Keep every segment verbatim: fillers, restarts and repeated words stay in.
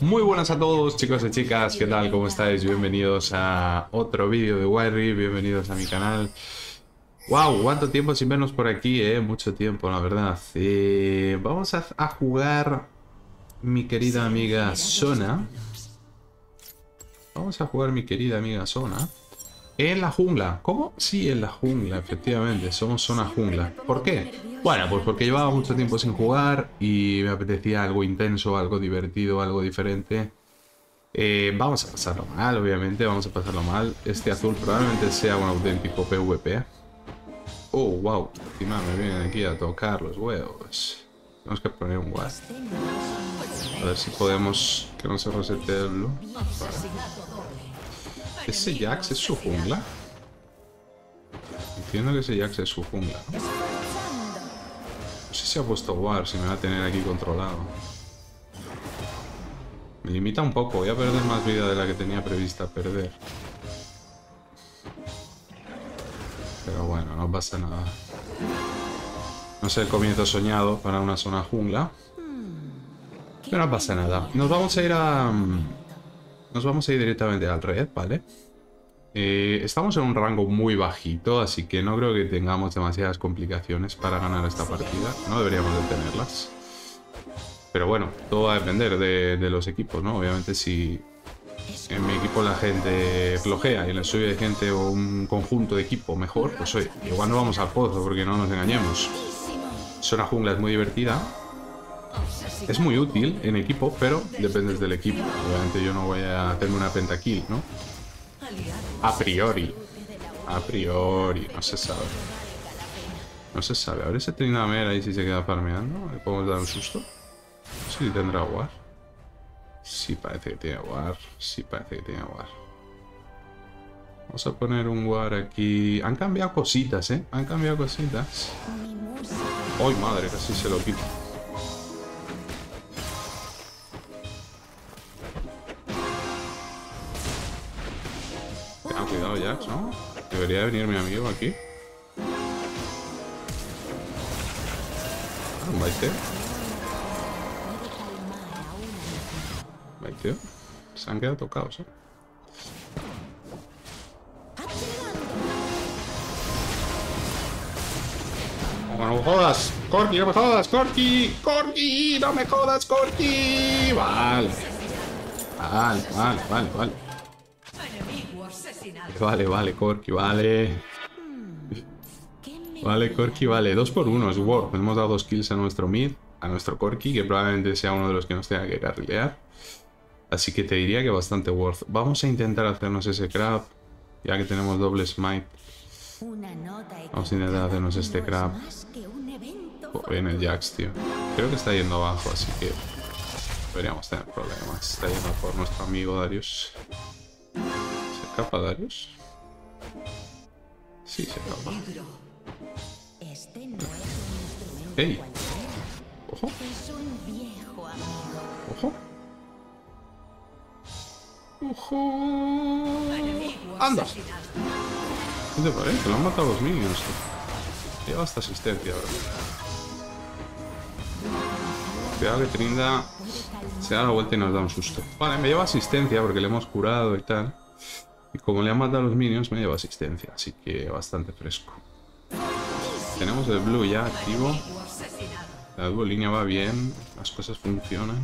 Muy buenas a todos, chicos y chicas, ¿qué tal? ¿Cómo estáis? Bienvenidos a otro vídeo de Wild Rift, bienvenidos a mi canal. ¡Wow! ¿Cuánto tiempo sin vernos por aquí, eh? Mucho tiempo, la verdad. Eh, vamos a, a jugar mi querida amiga Sona. Vamos a jugar mi querida amiga Sona. En la jungla. ¿Cómo? Sí, en la jungla, efectivamente. Somos Zona jungla. ¿Por qué? Bueno, pues porque llevaba mucho tiempo sin jugar y me apetecía algo intenso, algo divertido, algo diferente. Eh, vamos a pasarlo mal, obviamente, vamos a pasarlo mal. Este azul probablemente sea un auténtico PvP. Oh, wow. Encima me vienen aquí a tocar los huevos. Tenemos que poner un guard. A ver si podemos que no se resetee el blue. Vale. ¿Ese Jax es su jungla? Entiendo que ese Jax es su jungla, ¿no? No sé si ha puesto War, si me va a tener aquí controlado. Me limita un poco, voy a perder más vida de la que tenía prevista perder. Pero bueno, no pasa nada. No es el comienzo soñado para una zona jungla. Pero no pasa nada. Nos vamos a ir a... Nos vamos a ir directamente al red, ¿vale? Eh, estamos en un rango muy bajito, así que no creo que tengamos demasiadas complicaciones para ganar esta partida. No deberíamos de tenerlas. Pero bueno, todo va a depender de, de los equipos, ¿no? Obviamente si en mi equipo la gente flojea y en el suyo hay gente o un conjunto de equipo mejor, pues oye, igual no vamos al pozo porque no nos engañemos. Zona jungla es muy divertida. Es muy útil en equipo, pero depende del equipo. Obviamente yo no voy a hacerme una pentakill, ¿no? A priori. A priori. No se sabe. No se sabe. A ver ese Tryndamere ahí si se queda farmeando. ¿Le podemos dar un susto? Sí, tendrá war. Sí parece que tiene war. Sí parece que tiene war. Vamos a poner un war aquí. Han cambiado cositas, ¿eh? Han cambiado cositas. ¡Ay, madre! Casi se lo quito. Tengan cuidado, Jax, ¿no? Debería venir mi amigo aquí. Un baiteo. Baiteo. Se han quedado tocados, ¿eh? ¡No me jodas! ¡Corki, no me jodas! ¡Corki! ¡Corki! ¡No me jodas, Corki! Vale. Vale, vale, vale, vale. Vale, vale, Corki, vale. Vale, Corki, vale. Dos por uno, es Worth. Hemos dado dos kills a nuestro mid, a nuestro Corki, que probablemente sea uno de los que nos tenga que carrilear. Así que te diría que bastante Worth. Vamos a intentar hacernos ese crab, ya que tenemos doble smite. Vamos a intentar hacernos este crab. Oh, viene el Jax, tío. Creo que está yendo abajo, así que deberíamos tener problemas. Está yendo por nuestro amigo Darius. ¿Se escapa Darius? Sí, se escapa. ¡Ey! ¡Ojo! ¡Ojo! ¡Ojo! ¡Anda! ¿Qué te parece? Lo han matado los minions, tío. Lleva esta asistencia ahora. Cuidado que Trinda se da la vuelta y nos da un susto. Vale, me lleva asistencia porque le hemos curado y tal. Y como le han matado a los minions, me lleva asistencia. Así que bastante fresco. Tenemos el blue ya activo. La dual línea va bien. Las cosas funcionan.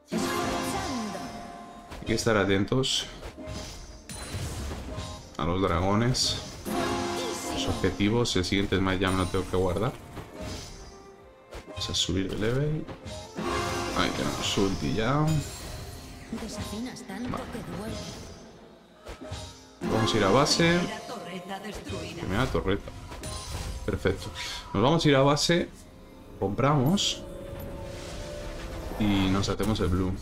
Hay que estar atentos a los dragones. Los objetivos. El siguiente smite ya me lo tengo que guardar. Vamos a subir de level. Ahí tenemos ulti ya. Vale. Vamos a ir a base. Primera torreta. Perfecto. Nos vamos a ir a base. Compramos. Y nos hacemos el blue.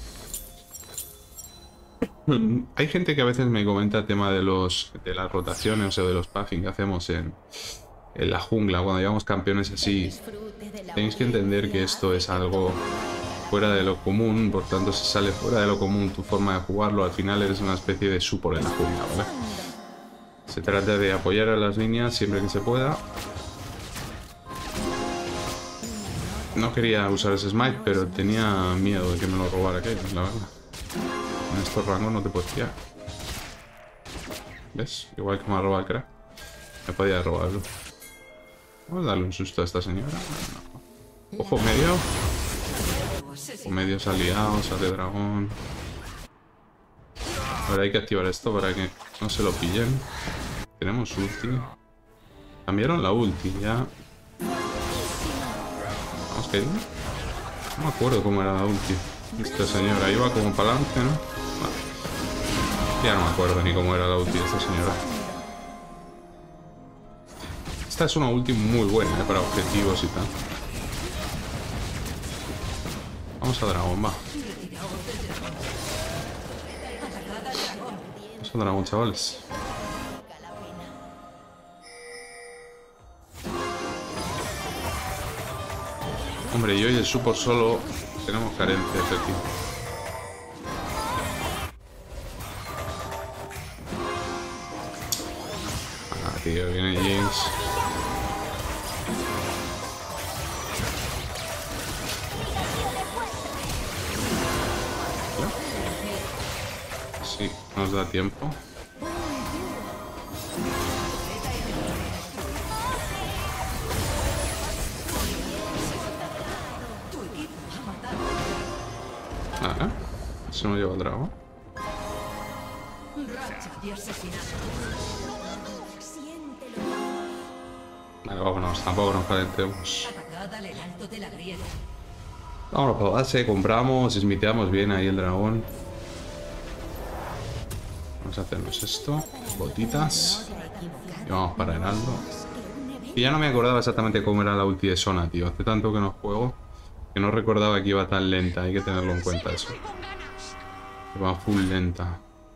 Hay gente que a veces me comenta el tema de los de las rotaciones o de los puffing que hacemos en, en la jungla cuando llevamos campeones así. Tenéis que entender que esto es algo fuera de lo común, por tanto si sale fuera de lo común tu forma de jugarlo, al final eres una especie de support en la jungla, ¿vale? Se trata de apoyar a las líneas siempre que se pueda. No quería usar ese smite, pero tenía miedo de que me lo robara aquello, la verdad. En estos rangos no te puedes fiar. ¿Ves? Igual que me ha robado el crack. Me podía robarlo. Vamos a darle un susto a esta señora. No. Ojo medio. Ojo medio se ha liado, sale dragón. Ahora hay que activar esto para que no se lo pillen. Tenemos ulti. Cambiaron la ulti ya. Vamos que... No me acuerdo cómo era la ulti. Esta señora iba como para adelante, ¿no? Vale. Ya no me acuerdo ni cómo era la ulti de esta señora. Esta es una ulti muy buena, ¿eh? Para objetivos y tal. Vamos a dragón, va. Vamos a dragón, chavales. Hombre, yo y el support solo tenemos carencias aquí. Ah, tío, viene Jinx. Sí, nos da tiempo. Nada, se nos lleva el dragón. Vale, vámonos, tampoco nos calentemos. Vámonos para base, compramos, smiteamos bien ahí el dragón. Vamos a hacernos esto, botitas. Y vamos para Heraldo. Y ya no me acordaba exactamente cómo era la ulti de Sona, tío. Hace tanto que no juego que no recordaba que iba tan lenta. Hay que tenerlo en cuenta eso. Que va full lenta.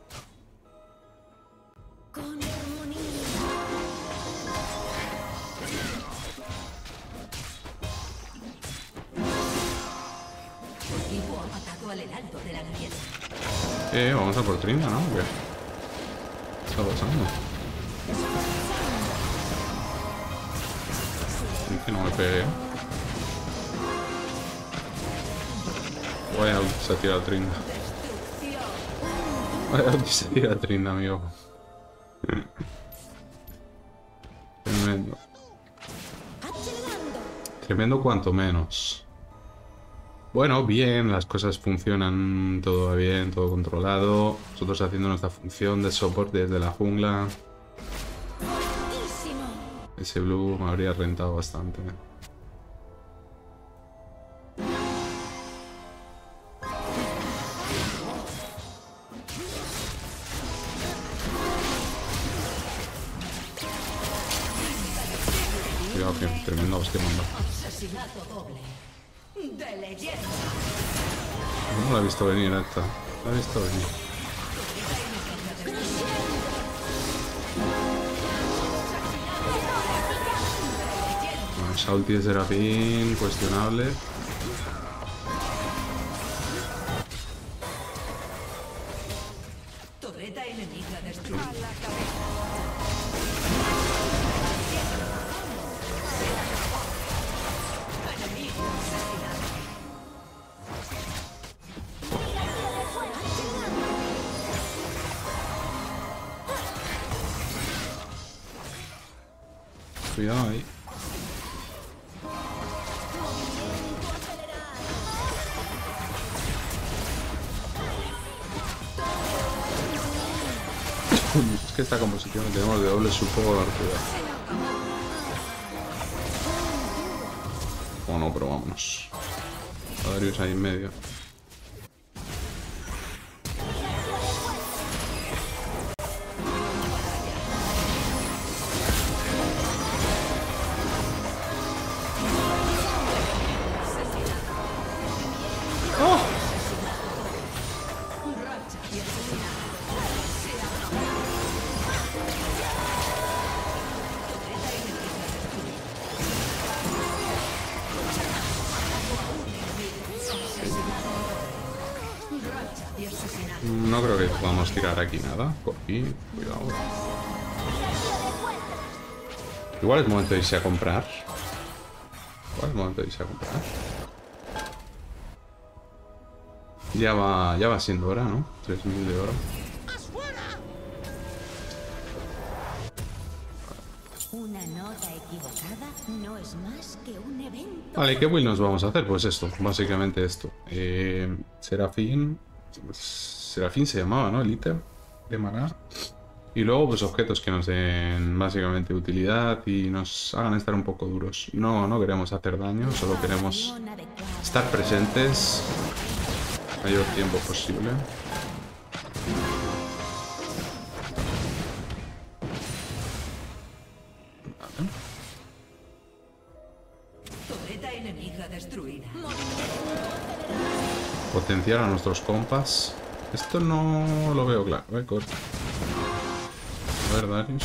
Eh, vamos a por Trinda, ¿no? ¿Qué está pasando? Y que no me pegue. Vaya ulti se tira a Trinda. Vaya ulti se tira a Trinda, amigo. Tremendo. Tremendo cuanto menos. Bueno, bien, las cosas funcionan, todo va bien, todo controlado. Nosotros haciendo nuestra función de soporte desde la jungla. Ese blue me habría rentado bastante. Cuidado que tremenda hostia manda. No la he visto venir esta. La he visto venir. Bueno, esa ulti de Serafín, cuestionable. Cuidado ahí. Es que esta composición que tenemos de doble support. O no, pero vámonos. A Darius ahí en medio. No creo que podamos tirar aquí nada. Cogí, cuidado. Igual es momento de irse a comprar. Igual es momento de irse a comprar. Ya va, ya va siendo hora, ¿no? tres mil de oro. Una nota equivocada no es más que un evento. Vale, ¿qué build nos vamos a hacer? Pues esto, básicamente esto. Eh, Serafín. Serafín se llamaba, ¿no? El ítem de maná. Y luego, pues objetos que nos den básicamente utilidad y nos hagan estar un poco duros. No, no queremos hacer daño, solo queremos estar presentes el mayor tiempo posible. Vale. Torreta enemiga destruida. Potenciar a nuestros compas. Esto no lo veo claro, ¿eh? Corta. A ver, Darius.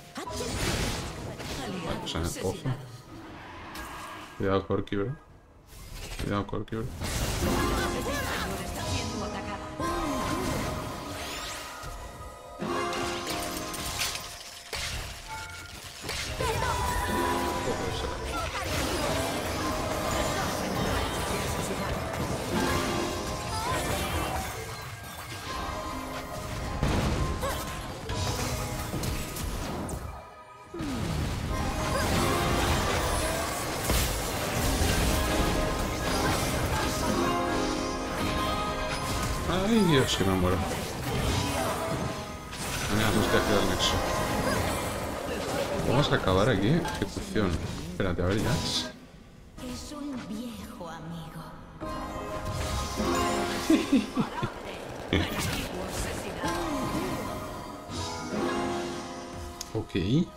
Vamos en el pozo. Cuidado, Corki, bro. Cuidado, Corki, bro. Ay, Dios, que me muero. Me asusta aquí al nexo. Vamos a acabar aquí. Ejecución. Espérate, a ver, ya. Es un viejo amigo. Ok.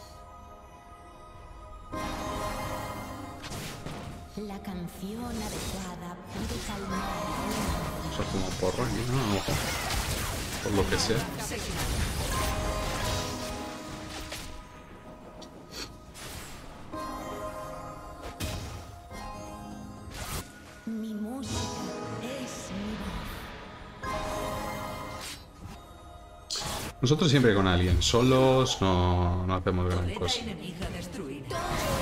La canción adecuada puede calmar. Vamos a fumar porro aquí, ¿no? A lo mejor. Por lo que sea. Mi música es mi voz. Nosotros siempre con alguien. Solos no, no hacemos gran Torreta cosa. enemiga destruida.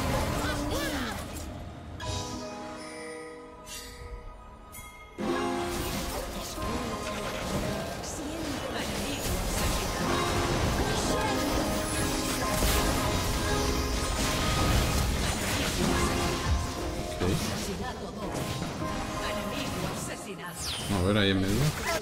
A ver, ahí en medio.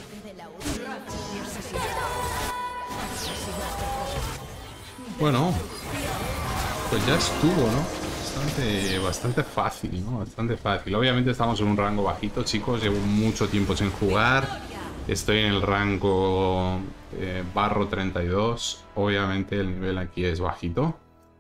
Bueno, pues ya estuvo, ¿no? Bastante, bastante fácil, ¿no? Bastante fácil. Obviamente estamos en un rango bajito, chicos. Llevo mucho tiempo sin jugar. Estoy en el rango eh, barro treinta y dos. Obviamente el nivel aquí es bajito.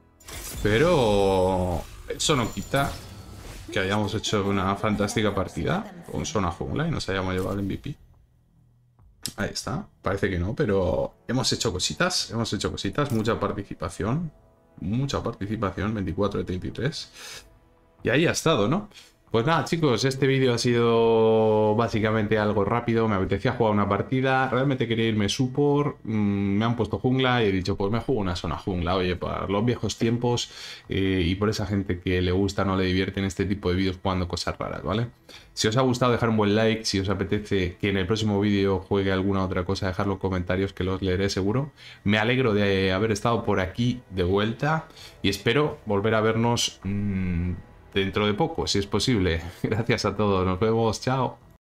Pero eso no quita que hayamos hecho una fantástica partida con Zona Jungla y nos hayamos llevado el M V P. Ahí está. Parece que no, pero hemos hecho cositas. Hemos hecho cositas. Mucha participación. Mucha participación. veinticuatro de treinta y tres. Y ahí ha estado, ¿no? Pues nada, chicos. Este vídeo ha sido básicamente algo rápido. Me apetecía jugar una partida. Realmente quería irme support. Mmm, me han puesto jungla y he dicho, pues me juego una zona jungla. Oye, para los viejos tiempos eh, y por esa gente que le gusta, no le divierten este tipo de vídeos jugando cosas raras, ¿vale? Si os ha gustado, dejar un buen like. Si os apetece que en el próximo vídeo juegue alguna otra cosa, dejad los comentarios que los leeré seguro. Me alegro de haber estado por aquí de vuelta y espero volver a vernos mmm, dentro de poco, si es posible. Gracias a todos. Nos vemos. Chao.